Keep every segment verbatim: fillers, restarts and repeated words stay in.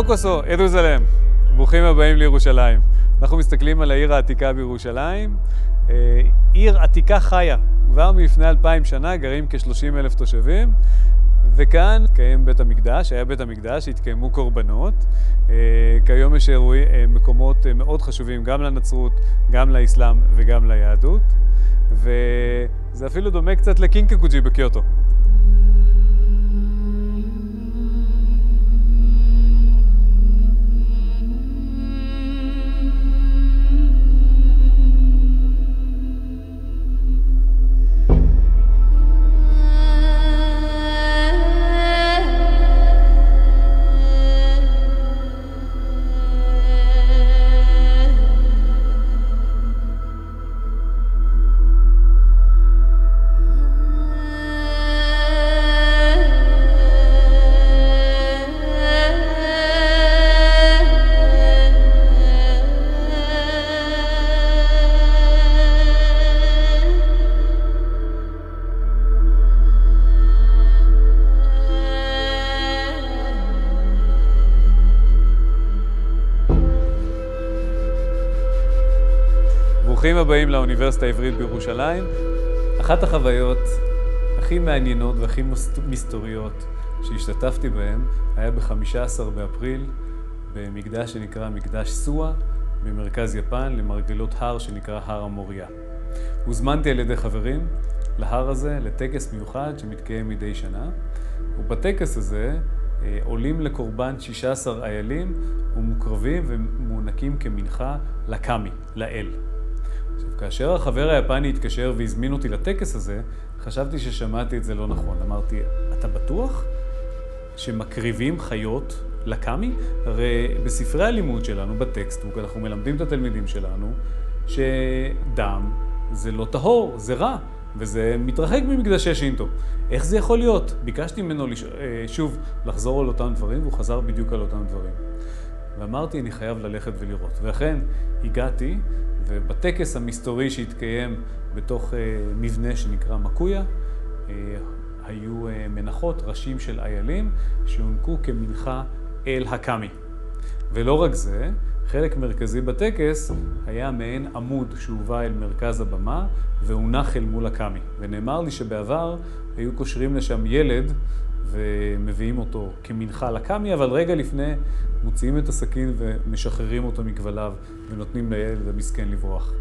Bokoso, ירושלים. ברוכים הבאים לירושלים. אנחנו מסתכלים על העיר העתיקה בירושלים. עיר עתיקה חיה. כבר מלפני אלפיים שנה גרים כ-שלושים אלף תושבים. וכאן קיים בית המקדש, היה בית המקדש, התקיימו קורבנות. כיום יש מקומות מאוד חשובים גם לנצרות, גם לאסלאם וגם ליהדות. וזה אפילו דומה קצת לקינקקוג'י בקיוטו. ברוכים הבאים לאוניברסיטה העברית בירושלים. אחת החוויות הכי מעניינות והכי מסתוריות שהשתתפתי בהן היה ב-חמישה עשר באפריל במקדש שנקרא מקדש סואה במרכז יפן למרגלות הר שנקרא הר המוריה. הוזמנתי על ידי חברים להר הזה לטקס מיוחד שמתקיים מדי שנה, ובטקס הזה עולים לקורבן שישה עשר איילים ומוקרבים ומוענקים כמנחה לקאמי, לאל. עכשיו, כאשר החבר היפני התקשר והזמין אותי לטקס הזה, חשבתי ששמעתי את זה לא נכון. אמרתי, אתה בטוח שמקריבים חיות לקאמי? הרי בספרי הלימוד שלנו, בטקסטבוק, אנחנו מלמדים את התלמידים שלנו שדם זה לא טהור, זה רע, וזה מתרחק ממקדשי שינטו. איך זה יכול להיות? ביקשתי ממנו לש... שוב לחזור על אותם דברים, והוא חזר בדיוק על אותם דברים. ואמרתי, אני חייב ללכת ולראות. ואכן, הגעתי, ובטקס המסתורי שהתקיים בתוך מבנה שנקרא מקויה, היו מנחות, ראשים של איילים, שהונקו כמנחה אל הקאמי. ולא רק זה, חלק מרכזי בטקס היה מעין עמוד שהובא אל מרכז הבמה, והונח אל מול הקאמי. ונאמר לי שבעבר היו קושרים לשם ילד, ומביאים אותו כמנחה לקאמי, אבל רגע לפני מוציאים את הסכין ומשחררים אותו מכבליו ונותנים לילד המסכן לברוח.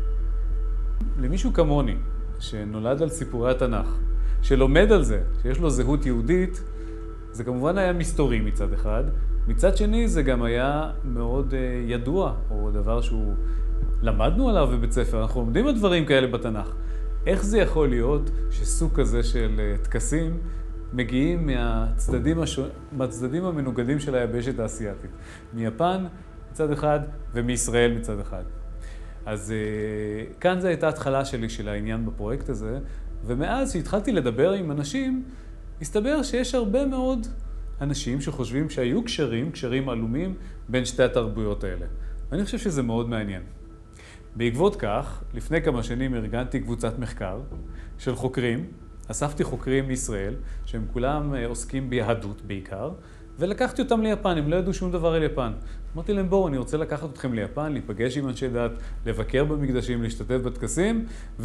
למישהו כמוני, שנולד על סיפורי התנ"ך, שלומד על זה, שיש לו זהות יהודית, זה כמובן היה מסתורי מצד אחד. מצד שני זה גם היה מאוד ידוע, או דבר שהוא למדנו עליו בבית ספר. אנחנו לומדים על דברים כאלה בתנ"ך. איך זה יכול להיות שסוג כזה של טקסים מגיעים מהצדדים, השו... מהצדדים המנוגדים של היבשת האסייתית. מיפן מצד אחד ומישראל מצד אחד. אז uh, כאן זו הייתה התחלה שלי של העניין בפרויקט הזה, ומאז שהתחלתי לדבר עם אנשים, הסתבר שיש הרבה מאוד אנשים שחושבים שהיו קשרים, קשרים עלומים בין שתי התרבויות האלה. ואני חושב שזה מאוד מעניין. בעקבות כך, לפני כמה שנים ארגנתי קבוצת מחקר של חוקרים, אספתי חוקרים מישראל, שהם כולם עוסקים ביהדות בעיקר, ולקחתי אותם ליפן, הם לא ידעו שום דבר על יפן. אמרתי להם, בואו, אני רוצה לקחת אתכם ליפן, להיפגש עם אנשי דת, לבקר במקדשים, להשתתף בטקסים,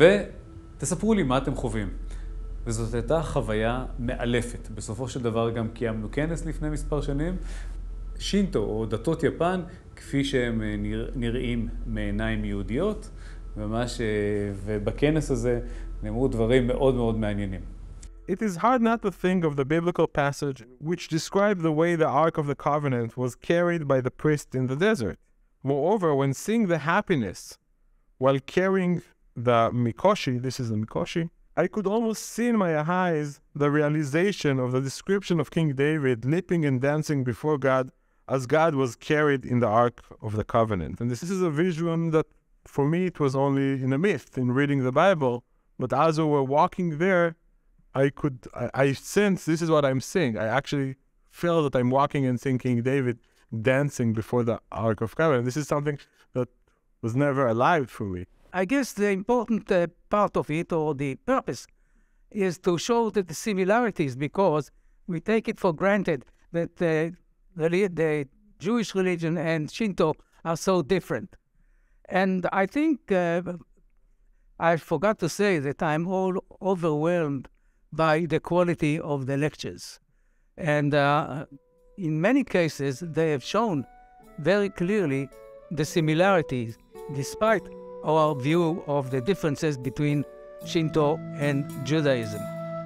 ותספרו לי מה אתם חווים. וזאת הייתה חוויה מאלפת. בסופו של דבר גם קיימנו כנס לפני מספר שנים, שינטו או דתות יפן, כפי שהם נראים מעיניים יהודיות, ממש, ובכנס הזה נאמרו דברים מאוד מאוד מעניינים. It is hard not to think of the biblical passage which described the way the Ark of the Covenant was carried by the priest in the desert. Moreover, when seeing the happiness while carrying the Mikoshi, this is the Mikoshi, I could almost see in my eyes the realization of the description of King David leaping and dancing before God as God was carried in the Ark of the Covenant. And this is a vision that for me it was only in a myth, in reading the Bible, but as we were walking there, I could, I, I sense this is what I'm seeing. I actually feel that I'm walking and seeing King David dancing before the Ark of Covenant. This is something that was never alive for me. I guess the important uh, part of it, or the purpose, is to show that the similarities, because we take it for granted that uh, the, the Jewish religion and Shinto are so different. And I think uh, I forgot to say that I'm all overwhelmed by the quality of the lectures. And uh, in many cases, they have shown very clearly the similarities, despite our view of the differences between Shinto and Judaism.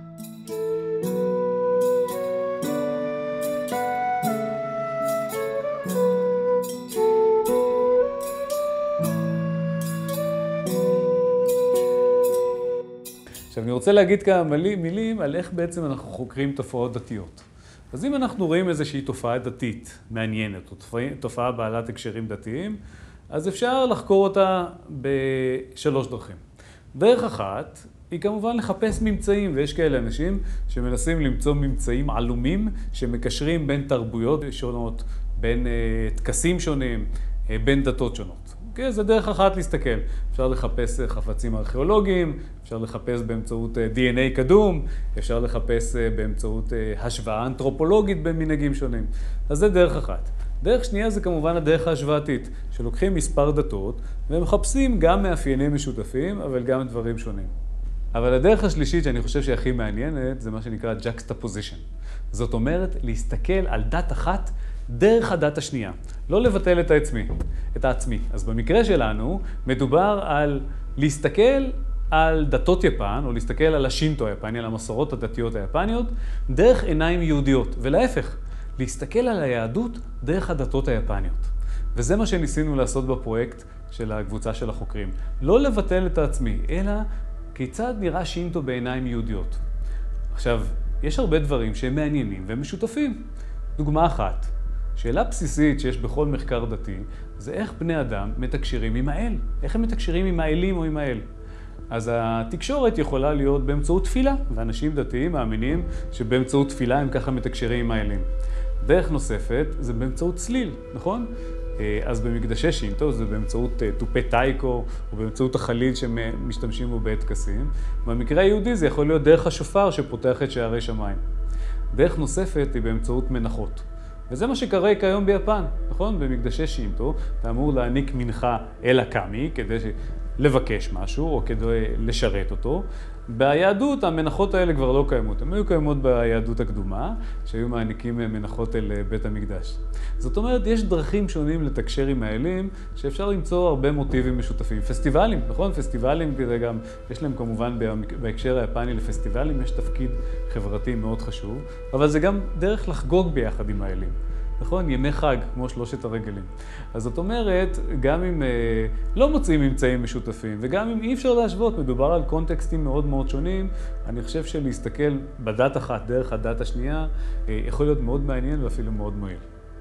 עכשיו, אני רוצה להגיד כמה מילים על איך בעצם אנחנו חוקרים תופעות דתיות. אז אם אנחנו רואים איזושהי תופעה דתית מעניינת, או תופעה בעלת הקשרים דתיים, אז אפשר לחקור אותה בשלוש דרכים. דרך אחת היא כמובן לחפש ממצאים, ויש כאלה אנשים שמנסים למצוא ממצאים עלומים שמקשרים בין תרבויות שונות, בין uh, טקסים שונים, uh, בין דתות שונות. Okay, זה דרך אחת להסתכל. אפשר לחפש חפצים ארכיאולוגיים, אפשר לחפש באמצעות די אן איי קדום, אפשר לחפש באמצעות השוואה אנתרופולוגית בין מנהגים שונים. אז זה דרך אחת. דרך שנייה זה כמובן הדרך ההשוואתית, שלוקחים מספר דתות ומחפשים גם מאפיינים משותפים, אבל גם דברים שונים. אבל הדרך השלישית שאני חושב שהיא הכי מעניינת, זה מה שנקרא juxtaposition. זאת אומרת, להסתכל על דת אחת דרך הדת השנייה. לא לבטל את העצמי, את העצמי. אז במקרה שלנו, מדובר על להסתכל על דתות יפן, או להסתכל על השינטו היפני, על המסורות הדתיות היפניות, דרך עיניים יהודיות. ולהפך, להסתכל על היהדות דרך הדתות היפניות. וזה מה שניסינו לעשות בפרויקט של הקבוצה של החוקרים. לא לבטל את העצמי, אלא כיצד נראה שינטו בעיניים יהודיות. עכשיו, יש הרבה דברים שהם מעניינים והם משותפים. דוגמה אחת, שאלה בסיסית שיש בכל מחקר דתי, זה איך בני אדם מתקשרים עם האל. איך הם מתקשרים עם האלים או עם האל. אז התקשורת יכולה להיות באמצעות תפילה, ואנשים דתיים מאמינים שבאמצעות תפילה הם ככה מתקשרים עם האלים. דרך נוספת זה באמצעות צליל, נכון? אז במקדשי שינטו זה באמצעות טופי טייקו, או באמצעות החליל שמשתמשים בו בעת טקסים. במקרה היהודי זה יכול להיות דרך השופר שפותח את שערי שמיים. דרך נוספת היא באמצעות מנחות. וזה מה שקרה כיום ביפן, נכון? במקדשי שינטו אתה אמור להעניק מנחה אל הקאמי כדי לבקש משהו או כדי לשרת אותו. ביהדות המנחות האלה כבר לא קיימות. הן היו קיימות ביהדות הקדומה, שהיו מעניקים מנחות אל בית המקדש. זאת אומרת, יש דרכים שונים לתקשר עם האלים, שאפשר למצוא הרבה מוטיבים משותפים. פסטיבלים, נכון? פסטיבלים, גם, יש להם כמובן בהקשר היפני לפסטיבלים, יש תפקיד חברתי מאוד חשוב, אבל זה גם דרך לחגוג ביחד עם האלים. נכון? ימי חג, כמו שלושת הרגלים. אז זאת אומרת, גם אם אה, לא מוצאים ממצאים משותפים, וגם אם אי אפשר להשוות, מדובר על קונטקסטים מאוד מאוד שונים, אני חושב שלהסתכל בדת אחת דרך הדת השנייה, אה, יכול להיות מאוד מעניין ואפילו מאוד מועיל.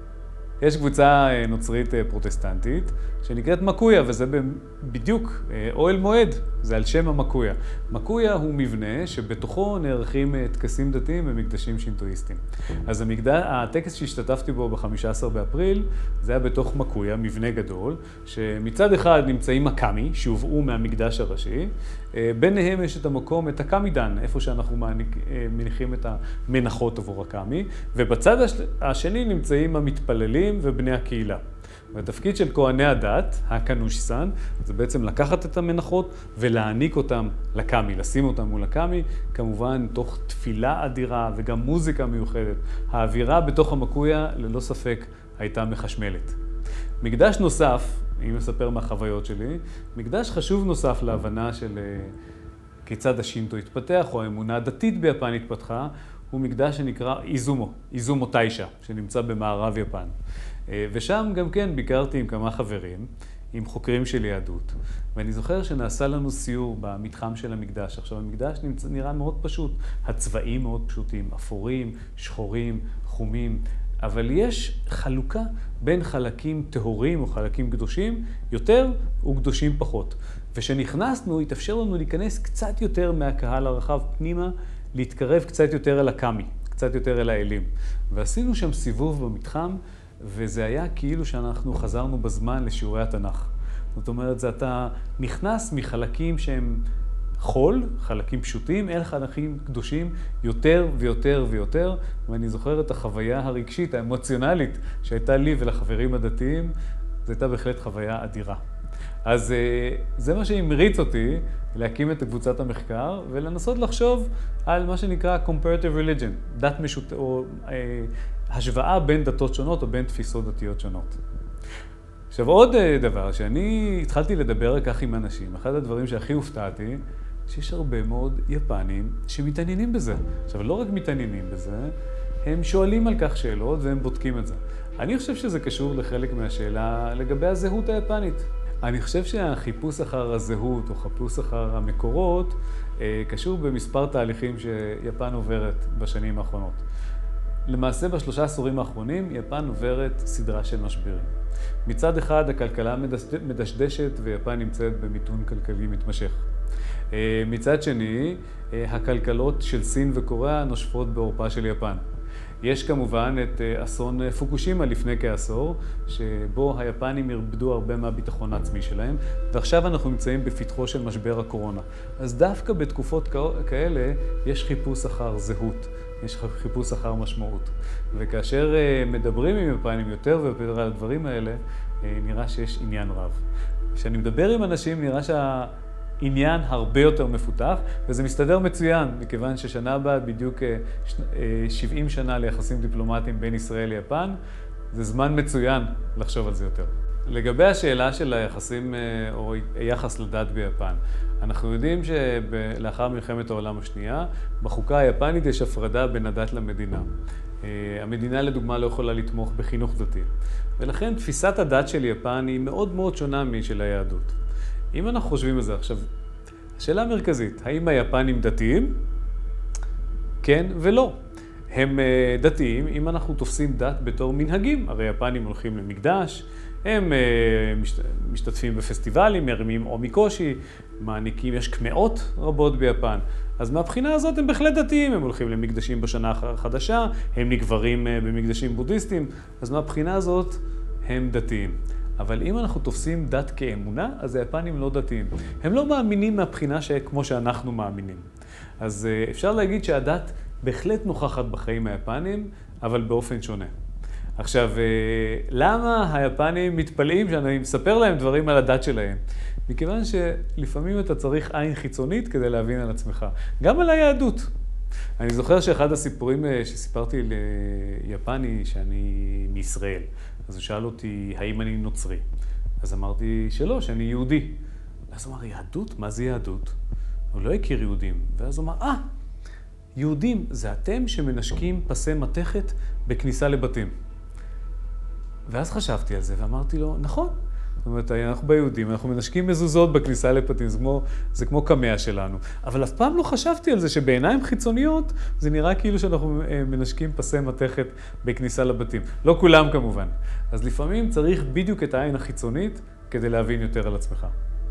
יש קבוצה נוצרית פרוטסטנטית שנקראת מקויה, וזה בדיוק אוהל מועד, זה על שם המקויה. מקויה הוא מבנה שבתוכו נערכים טקסים דתיים ומקדשים שינטואיסטיים. אז המקדש, הטקס שהשתתפתי בו ב-חמישה עשר באפריל, זה היה בתוך מקויה, מבנה גדול, שמצד אחד נמצאים הקאמי, שהובאו מהמקדש הראשי, ביניהם יש את המקום, את הקאמידן, איפה שאנחנו מניחים את המנחות עבור הקאמי, ובצד השני נמצאים המתפללים ובני הקהילה. והתפקיד של כהני הדת, הקנושסן, זה בעצם לקחת את המנחות ולהעניק אותם לקאמי, לשים אותם מול הקאמי, כמובן תוך תפילה אדירה וגם מוזיקה מיוחדת. האווירה בתוך המקויה ללא ספק הייתה מחשמלת. מקדש נוסף, אם אספר מהחוויות שלי, מקדש חשוב נוסף להבנה של כיצד השינטו התפתח, או האמונה הדתית ביפן התפתחה, הוא מקדש שנקרא איזומו, איזומו טיישה, שנמצא במערב יפן. ושם גם כן ביקרתי עם כמה חברים, עם חוקרים של יהדות, ואני זוכר שנעשה לנו סיור במתחם של המקדש. עכשיו, המקדש נראה מאוד פשוט, הצבעים מאוד פשוטים, אפורים, שחורים, חומים, אבל יש חלוקה בין חלקים טהורים או חלקים קדושים יותר וקדושים פחות. ושנכנסנו, התאפשר לנו להיכנס קצת יותר מהקהל הרחב פנימה, להתקרב קצת יותר אל הקאמי, קצת יותר אל האלים. ועשינו שם סיבוב במתחם, וזה היה כאילו שאנחנו חזרנו בזמן לשיעורי התנ"ך. זאת אומרת, זה אתה נכנס מחלקים שהם חול, חלקים פשוטים, אל חלקים קדושים יותר ויותר ויותר, ואני זוכר את החוויה הרגשית, האמוציונלית שהייתה לי ולחברים הדתיים, זו הייתה בהחלט חוויה אדירה. אז זה מה שהמריץ אותי להקים את קבוצת המחקר ולנסות לחשוב על מה שנקרא comparative religion, דת משות... או אה, השוואה בין דתות שונות או בין תפיסות דתיות שונות. עכשיו עוד דבר, שאני התחלתי לדבר על כך עם אנשים, אחד הדברים שהכי הופתעתי, שיש הרבה מאוד יפנים שמתעניינים בזה. עכשיו לא רק מתעניינים בזה, הם שואלים על כך שאלות והם בודקים את זה. אני חושב שזה קשור לחלק מהשאלה לגבי הזהות היפנית. אני חושב שהחיפוש אחר הזהות או חיפוש אחר המקורות קשור במספר תהליכים שיפן עוברת בשנים האחרונות. למעשה בשלושה עשורים האחרונים יפן עוברת סדרה של משברים. מצד אחד הכלכלה מדשדשת ויפן נמצאת במיתון כלכלי מתמשך. מצד שני, הכלכלות של סין וקוריאה נושפות בעורפה של יפן. יש כמובן את אסון פוקושימה לפני כעשור, שבו היפנים איבדו הרבה מהביטחון העצמי שלהם, ועכשיו אנחנו נמצאים בפתחו של משבר הקורונה. אז דווקא בתקופות כאלה יש חיפוש אחר זהות, יש חיפוש אחר משמעות. וכאשר מדברים עם יפנים יותר ויותר על הדברים האלה, נראה שיש עניין רב. כשאני מדבר עם אנשים נראה שה... עניין הרבה יותר מפותח, וזה מסתדר מצוין, מכיוון ששנה הבאה בדיוק שבעים שנה ליחסים דיפלומטיים בין ישראל ליפן, זה זמן מצוין לחשוב על זה יותר. לגבי השאלה של היחסים או היחס לדת ביפן, אנחנו יודעים שלאחר מלחמת העולם השנייה, בחוקה היפנית יש הפרדה בין הדת למדינה. המדינה לדוגמה לא יכולה לתמוך בחינוך דתי, ולכן תפיסת הדת של יפן היא מאוד מאוד שונה משל היהדות. אם אנחנו חושבים על זה עכשיו, השאלה המרכזית, האם היפנים דתיים? כן ולא. הם דתיים אם אנחנו תופסים דת בתור מנהגים. הרי היפנים הולכים למקדש, הם משתתפים בפסטיבלים, מרימים אומיקושי, מעניקים, יש קמעות רבות ביפן. אז מהבחינה הזאת הם בהחלט דתיים, הם הולכים למקדשים בשנה החדשה, הם נקברים במקדשים בודהיסטיים, אז מהבחינה הזאת הם דתיים. אבל אם אנחנו תופסים דת כאמונה, אז היפנים לא דתיים. הם לא מאמינים מהבחינה כמו שאנחנו מאמינים. אז אפשר להגיד שהדת בהחלט נוכחת בחיים היפנים, אבל באופן שונה. עכשיו, למה היפנים מתפלאים שאני מספר להם דברים על הדת שלהם? מכיוון שלפעמים אתה צריך עין חיצונית כדי להבין על עצמך. גם על היהדות. אני זוכר שאחד הסיפורים שסיפרתי ליפני שאני מישראל, אז הוא שאל אותי, האם אני נוצרי? אז אמרתי שלא, שאני יהודי. ואז הוא אמר, יהדות? מה זה יהדות? הוא לא הכיר יהודים. ואז הוא אמר, אה, יהודים זה אתם שמנשקים פסי מתכת בכניסה לבתים. ואז חשבתי על זה ואמרתי לו, נכון. זאת אומרת, אנחנו ביהודים, אנחנו מנשקים מזוזות בכניסה לבתים, זה כמו, זה כמו קמע שלנו. אבל אף פעם לא חשבתי על זה שבעיניים חיצוניות זה נראה כאילו שאנחנו מנשקים פסי מתכת בכניסה לבתים. לא כולם כמובן. אז לפעמים צריך בדיוק את העין החיצונית כדי להבין יותר על עצמך.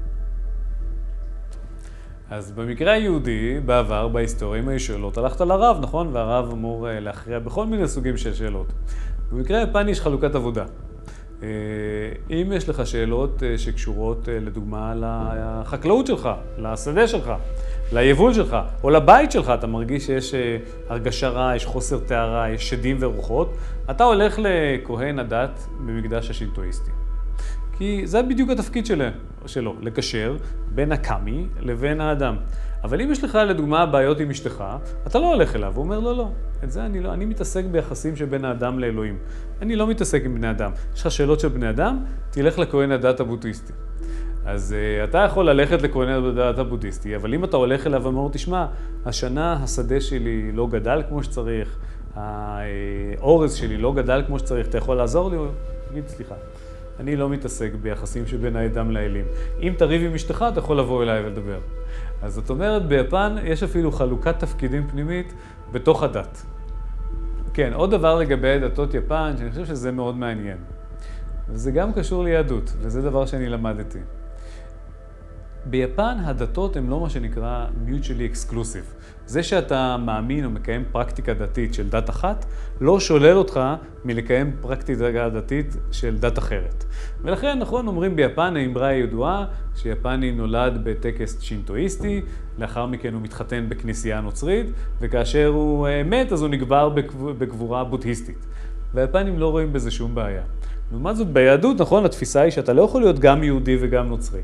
אז במקרה היהודי, בעבר, בהיסטוריה, אם היו שאלות, הלכת לרב, נכון? והרב אמור להכריע בכל מיני סוגים של שאלות. במקרה היפני יש חלוקת עבודה. אם יש לך שאלות שקשורות לדוגמה לחקלאות שלך, לשדה שלך, ליבול שלך, או לבית שלך, אתה מרגיש שיש הרגשה רעה, יש חוסר טהרה, יש שדים ורוחות, אתה הולך לכהן הדת במקדש השינטואיסטי. כי זה בדיוק התפקיד שלו, לקשר בין הקמי לבין האדם. אבל אם יש לך לדוגמה בעיות עם אשתך, אתה לא הולך אליו, הוא אומר לא, לא. את זה אני לא, אני מתעסק ביחסים שבין האדם לאלוהים. אני לא מתעסק עם בני אדם. יש לך שאלות של בני אדם, תלך לכהן הדת הבודהיסטי. אז uh, אתה יכול ללכת לכהן הדת הבודהיסטי, אבל אם אתה הולך אליו ואומר, תשמע, השנה השדה שלי לא גדל כמו שצריך, האורז שלי לא גדל כמו שצריך, אתה יכול לעזור לי? הוא יגיד, סליחה. אני לא מתעסק ביחסים שבין האדם לאלים. אם תריב עם אשתך, אתה יכול לבוא אליי ולדבר. אז זאת אומרת, ביפן יש אפילו חלוקת תפקידים פנימית בתוך הדת. כן, עוד דבר לגבי דתות יפן, שאני חושב שזה מאוד מעניין. וזה גם קשור ליהדות, וזה דבר שאני למדתי. ביפן הדתות הן לא מה שנקרא mutually exclusive. זה שאתה מאמין או מקיים פרקטיקה דתית של דת אחת, לא שולל אותך מלקיים פרקטיקה דתית של דת אחרת. ולכן, נכון, אומרים ביפן, האמרה הידועה, שיפני נולד בטקס שינטואיסטי, לאחר מכן הוא מתחתן בכנסייה נוצרית, וכאשר הוא מת, אז הוא נקבר בקבורה בודהיסטית. והיפנים לא רואים בזה שום בעיה. לעומת זאת, ביהדות, נכון, התפיסה היא שאתה לא יכול להיות גם יהודי וגם נוצרי.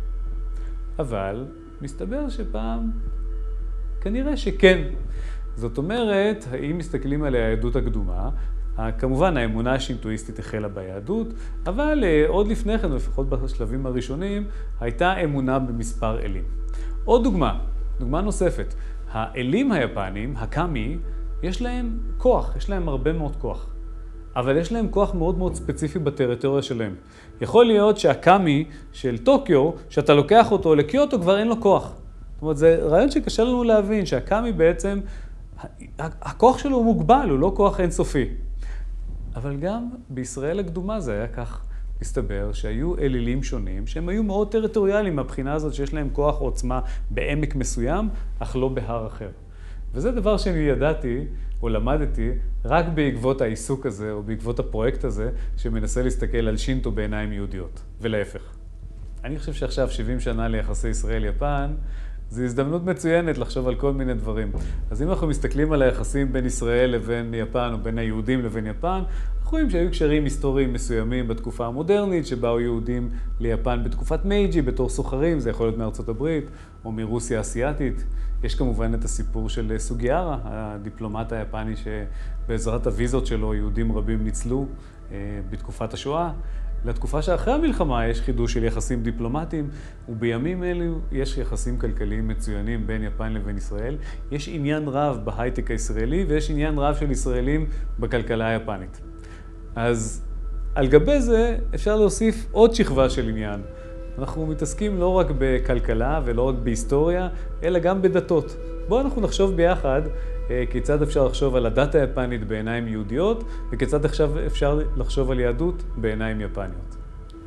אבל מסתבר שפעם כנראה שכן. זאת אומרת, אם מסתכלים על היהדות הקדומה, כמובן האמונה השינטואיסטית החלה ביהדות, אבל עוד לפני כן, לפחות בשלבים הראשונים, הייתה אמונה במספר אלים. עוד דוגמה, דוגמה נוספת, האלים היפנים, הקאמי, יש להם כוח, יש להם הרבה מאוד כוח. אבל יש להם כוח מאוד מאוד ספציפי בטריטוריה שלהם. יכול להיות שהקאמי של טוקיו, שאתה לוקח אותו לקיוטו, כבר אין לו כוח. זאת אומרת, זה רעיון שקשה לנו להבין, שהקאמי בעצם, הכוח שלו הוא מוגבל, הוא לא כוח אינסופי. אבל גם בישראל הקדומה זה היה כך. מסתבר שהיו אלילים שונים, שהם היו מאוד טריטוריאליים מהבחינה הזאת, שיש להם כוח עוצמה בעמק מסוים, אך לא בהר אחר. וזה דבר שאני ידעתי, או למדתי, רק בעקבות העיסוק הזה, או בעקבות הפרויקט הזה, שמנסה להסתכל על שינטו בעיניים יהודיות, ולהפך. אני חושב שעכשיו שבעים שנה ליחסי ישראל-יפן, זו הזדמנות מצוינת לחשוב על כל מיני דברים. אז אם אנחנו מסתכלים על היחסים בין ישראל לבין יפן, או בין היהודים לבין יפן, אנחנו רואים שהיו קשרים היסטוריים מסוימים בתקופה המודרנית, שבאו יהודים ליפן בתקופת מייג'י, בתור סוחרים, זה יכול להיות מארצות הברית, או מרוסיה האסייתית. יש כמובן את הסיפור של סוגיארה, הדיפלומט היפני שבעזרת הוויזות שלו יהודים רבים ניצלו בתקופת השואה. לתקופה שאחרי המלחמה יש חידוש של יחסים דיפלומטיים, ובימים אלו יש יחסים כלכליים מצוינים בין יפן לבין ישראל. יש עניין רב בהייטק הישראלי, ויש עניין רב של ישראלים בכלכלה היפנית. אז על גבי זה אפשר להוסיף עוד שכבה של עניין. אנחנו מתעסקים לא רק בכלכלה ולא רק בהיסטוריה, אלא גם בדתות. בואו אנחנו נחשוב ביחד כיצד אפשר לחשוב על הדת היפנית בעיניים יהודיות, וכיצד עכשיו אפשר לחשוב על יהדות בעיניים יפניות.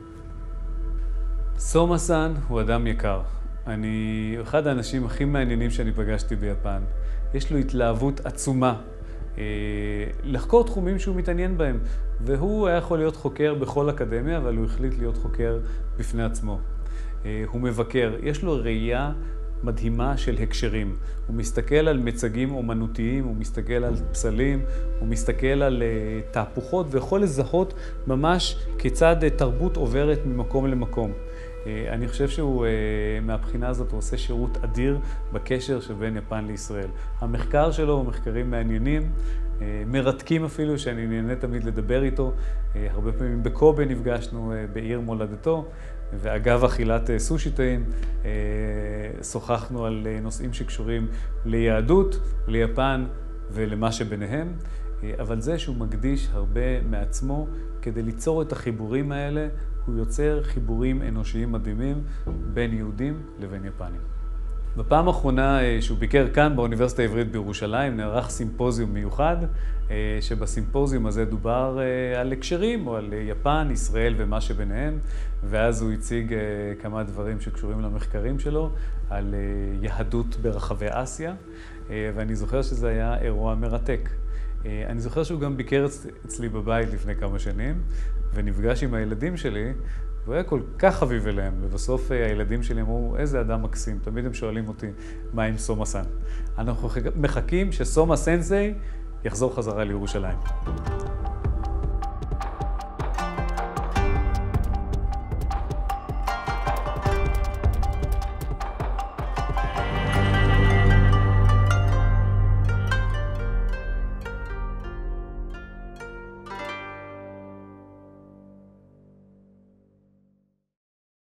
סומה-סן הוא אדם יקר. אני אחד האנשים הכי מעניינים שאני פגשתי ביפן. יש לו התלהבות עצומה לחקור תחומים שהוא מתעניין בהם, והוא היה יכול להיות חוקר בכל אקדמיה, אבל הוא החליט להיות חוקר בפני עצמו. הוא מבקר, יש לו ראייה מדהימה של הקשרים. הוא מסתכל על מצגים אומנותיים, הוא מסתכל על פסלים, הוא מסתכל על uh, תהפוכות, ויכול לזהות ממש כיצד uh, תרבות עוברת ממקום למקום. Uh, אני חושב שהוא, uh, מהבחינה הזאת, הוא עושה שירות אדיר בקשר שבין יפן לישראל. המחקר שלו הוא מחקרים מעניינים, uh, מרתקים אפילו, שאני נהנה תמיד לדבר איתו. Uh, הרבה פעמים בקובה נפגשנו uh, בעיר מולדתו. ואגב אכילת סושי טעים, שוחחנו על נושאים שקשורים ליהדות, ליפן ולמה שביניהם, אבל זה שהוא מקדיש הרבה מעצמו כדי ליצור את החיבורים האלה, הוא יוצר חיבורים אנושיים מדהימים בין יהודים לבין יפנים. בפעם האחרונה שהוא ביקר כאן באוניברסיטה העברית בירושלים, נערך סימפוזיום מיוחד, שבסימפוזיום הזה דובר על הקשרים או על יפן, ישראל ומה שביניהם, ואז הוא הציג כמה דברים שקשורים למחקרים שלו, על יהדות ברחבי אסיה, ואני זוכר שזה היה אירוע מרתק. אני זוכר שהוא גם ביקר אצלי בבית לפני כמה שנים, ונפגש עם הילדים שלי, והוא היה כל כך חביב אליהם, ובסוף הילדים שלי אמרו, איזה אדם מקסים, תמיד הם שואלים אותי, מה עם סומה-סן? אנחנו מחכים שסומה סנסei יחזור חזרה לירושלים.